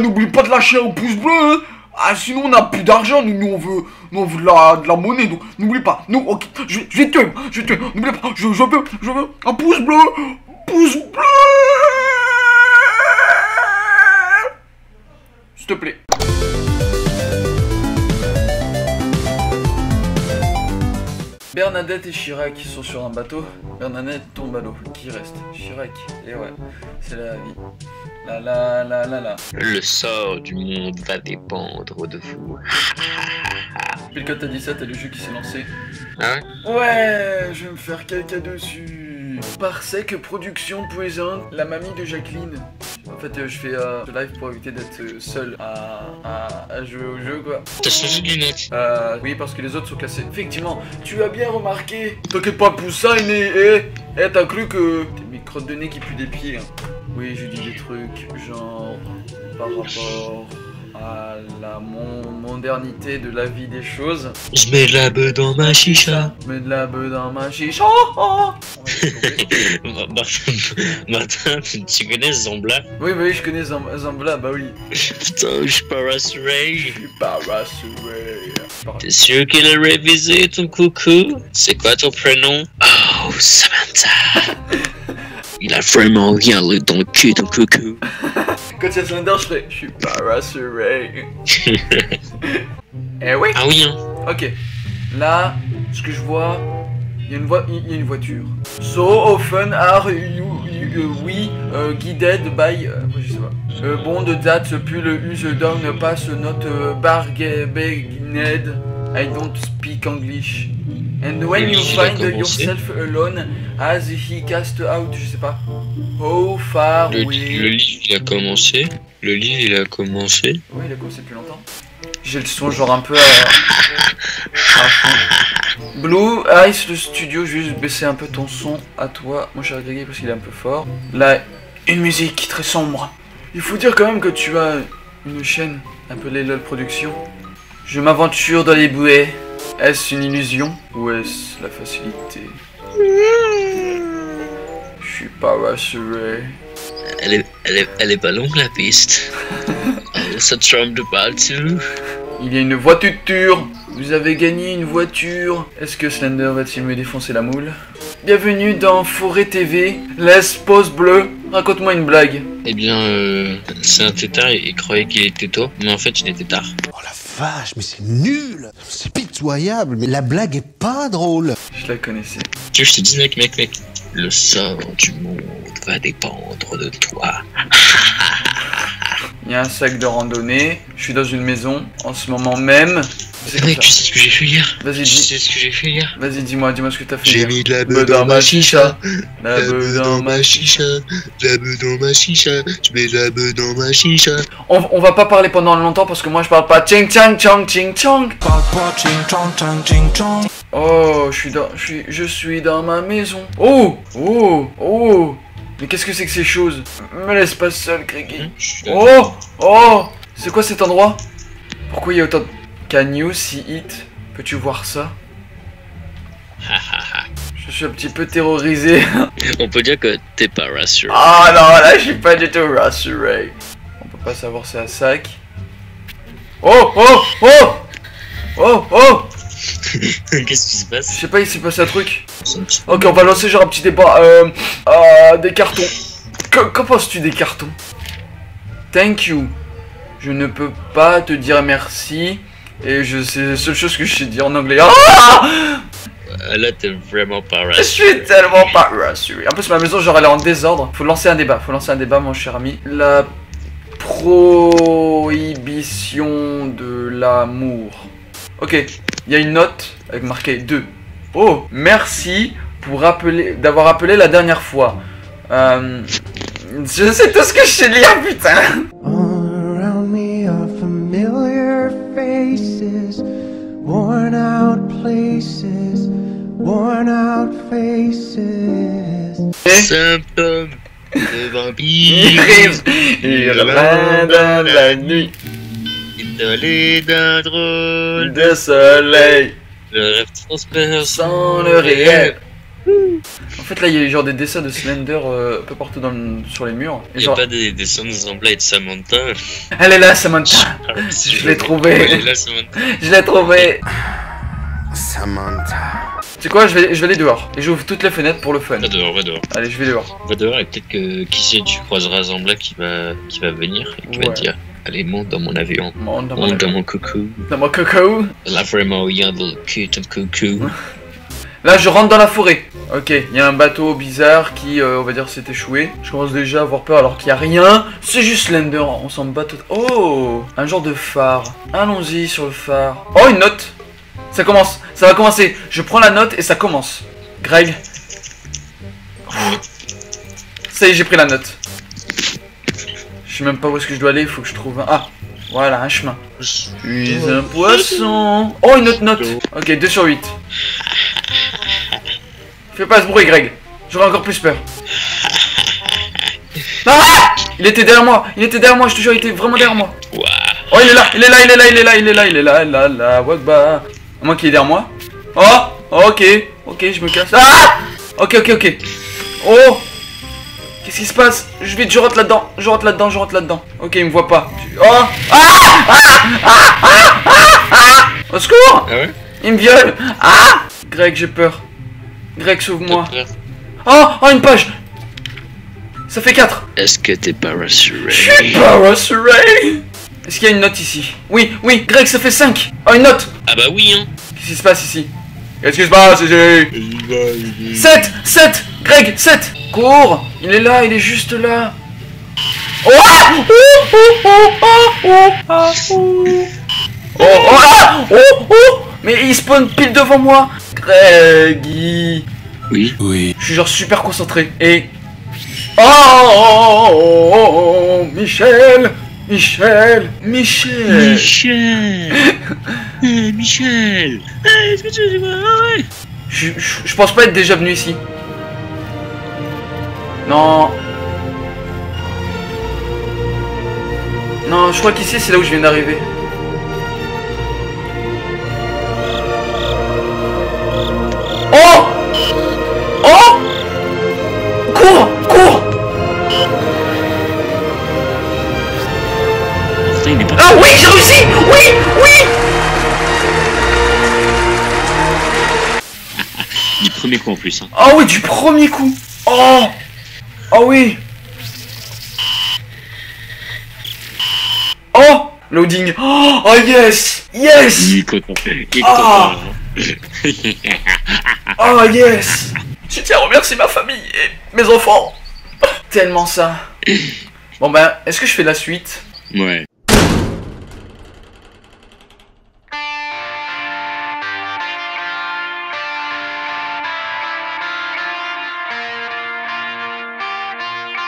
n'oublie pas de lâcher un pouce bleu, hein. Ah, sinon on n'a plus d'argent, nous on veut de la monnaie, donc n'oublie pas, nous, ok, je vais te tuer, n'oublie pas, je veux un pouce bleu, s'il te plaît. Bernadette et Chirac sont sur un bateau. Bernadette tombe à l'eau. Qui reste? Chirac. Et ouais, c'est la vie. La. Le sort du monde va dépendre de vous. Puis quand t'as dit ça, t'as le jeu qui s'est lancé. Ah ouais? Ouais, je vais me faire caca dessus. Parsec Production Poison, la mamie de Jacqueline. En fait, je fais ce live pour éviter d'être seul à jouer au jeu, quoi. T'as changé de lunettes? Oui, parce que les autres sont cassés. Effectivement, tu as bien remarqué. T'inquiète pas, Poussin, t'as cru que... T'es mes crottes de nez qui puent des pieds, hein. Oui, je dis des trucs, genre... Par rapport à la modernité de la vie des choses. Je mets de la beuh dans ma chicha. Je mets de la beuh dans ma chicha. Martin, tu connais Zambla? Oui, je connais Zambla, bah oui. Putain, je suis pas rassuré. Je suis pas rassuré. T'es sûr qu'il a révisé ton coucou? C'est quoi ton prénom? Oh, Samantha. Il a vraiment rien dans le cul, ton coucou. Quand il y a Slender, je suis pas rassuré. Eh oui. Ah oui, hein. Ok. Là, ce que je vois, il y a une voiture. So often are we guided by... je sais pas. Bond that pull use down pass not bargained. I don't speak English. And when you find yourself alone, as he cast out, je sais pas. How far Le we... livre il a commencé. Le livre il a commencé. Ouais, il a commencé depuis longtemps. J'ai le son genre un peu à fond. Blue Ice le studio, je vais juste baisser un peu ton son à toi. Moi je vais régler parce qu'il est un peu fort. Là, une musique très sombre. Il faut dire quand même que tu as une chaîne appelée LOL Production. Je m'aventure dans les bouées. Est-ce une illusion ou est-ce la facilité? Je suis pas rassuré. Elle est pas longue la piste. Oh, ça tremble de partout. Il y a une voiture. Vous avez gagné une voiture. Est-ce que Slender va-t-il me défoncer la moule? Bienvenue dans Forêt TV. Laisse pause bleue. Raconte-moi une blague. Eh bien, c'est un tétard et il croyait qu'il était toi, mais en fait il était tard. Oh la vache, mais c'est nul. C'est pitoyable, mais la blague est pas drôle. Je la connaissais. Tu veux que je te dise mec. Le sort du monde va dépendre de toi. Il y a un sac de randonnée. Je suis dans une maison en ce moment même. Mec, tu sais ce que j'ai fait hier? Vas-y, Tu sais ce que j'ai fait hier? Vas-y, dis-moi ce que t'as fait. J'ai mis de la beuh dans ma chicha. La beuh dans ma chicha. La beuh dans ma chicha. Je mets de la beuh dans ma chicha. On va pas parler pendant longtemps parce que moi je parle pas ching chang chong ching chong. Oh, je suis dans ma maison. Oh. Mais qu'est-ce que c'est que ces choses? Me laisse pas seul, Craigie. Oh. C'est quoi cet endroit? Pourquoi il y a autant de... Can you see it? Peux-tu voir ça? Je suis un petit peu terrorisé. On peut dire que t'es pas rassuré. Ah non, là je suis pas du tout rassuré. On peut pas savoir c'est un sac. Oh. Qu'est-ce qui se passe? Je sais pas, il s'est passé un truc. Ok, on va lancer genre un petit débat. Des cartons. Qu'en penses-tu des cartons? Thank you. Je ne peux pas te dire merci. Et c'est la seule chose que je sais dire en anglais. Ah! Là, t'es vraiment pas rassuré. Je suis tellement pas rassuré. En plus, ma maison, genre, elle est en désordre. Faut lancer un débat, mon cher ami. La prohibition de l'amour. Ok, il y a une note avec marqué 2. Oh, merci pour d'avoir appelé la dernière fois. Je sais tout ce que je sais lire, putain. Worn out faces. Symptômes de vampire. Il revient dans la nuit. Isolé d'un drôle de soleil. Le rêve transperce sans le réel. En fait là il y a genre des dessins de Slender un peu partout sur les murs. Et Y'a genre... pas des dessins de Zambla et de Samantha. Elle est là Samantha. Je l'ai trouvé. Elle est là, Samantha. Je l'ai trouvé. Samantha. Tu sais quoi, je vais aller dehors. Et j'ouvre toutes les fenêtres pour le fun. Va dehors, va dehors. Allez, je vais dehors. Va dehors et peut-être que, qui sait, tu croiseras Zambla qui va venir et qui va Ouais. te dire allez, monte dans mon avion. Monte dans Monte dans mon coucou. Dans mon coco. La vraiment rien de cute and coucou. Là, je rentre dans la forêt. Ok, il y a un bateau bizarre qui, on va dire, s'est échoué. Je commence déjà à avoir peur alors qu'il n'y a rien. C'est juste Slender, on s'en bat tout. Oh, un genre de phare. Allons-y sur le phare. Oh, une note. Ça commence, ça va commencer. Je prends la note et ça commence. Greg. Ça y est, j'ai pris la note. Je sais même pas où est-ce que je dois aller, il faut que je trouve un... Ah, voilà, un chemin. Je suis un poisson. Oh, une autre note. Ok, 2 sur 8. Fais pas ce bruit, Greg. J'aurai encore plus peur. Ah! Il était derrière moi, je te jure, il était vraiment derrière moi. Waouh. Oh, il est là, là, Wagba. À moins qu'il est derrière moi. Oh, ok, je me casse. Ah! Ok. Oh! Qu'est-ce qui se passe? Je rentre là-dedans. Ok, il me voit pas. Oh! Au secours! Ah ouais? Il me viole! Ah! Greg, j'ai peur. Greg, sauve-moi. T'as peur? Oh, une page! Ça fait 4. Est-ce que t'es pas rassuré? Je suis pas rassuré. Est-ce qu'il y a une note ici? Oui, Greg, ça fait 5. Oh, une note! Ah bah oui, hein. Qu'est-ce qui se passe ici? Qu'est-ce qui se passe ici? 7! Greg, 7! Cours! Il est là, il est juste là. Oh! Mais il spawn pile devant moi! Greg! Oui. Oui. Je suis genre super concentré. Et... Oh, Michel! Michel. Michel. Est-ce que tu sais quoi? Ouais. Je pense pas être déjà venu ici. Non. Non, je crois qu'ici c'est là où je viens d'arriver. Oh! Oh! Cours! Putain, il est pas... Ah oui, j'ai réussi! Oui! Du premier coup en plus. Hein. Ah oui, du premier coup! Oh! Oh oui! Oh! Loading! Oh yes! Yes! Il est content. Ah. Oh yes! Je tiens à remercier ma famille et mes enfants. Tellement ça. Bon ben, est-ce que je fais la suite? Ouais.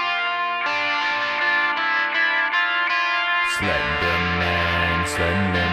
Slender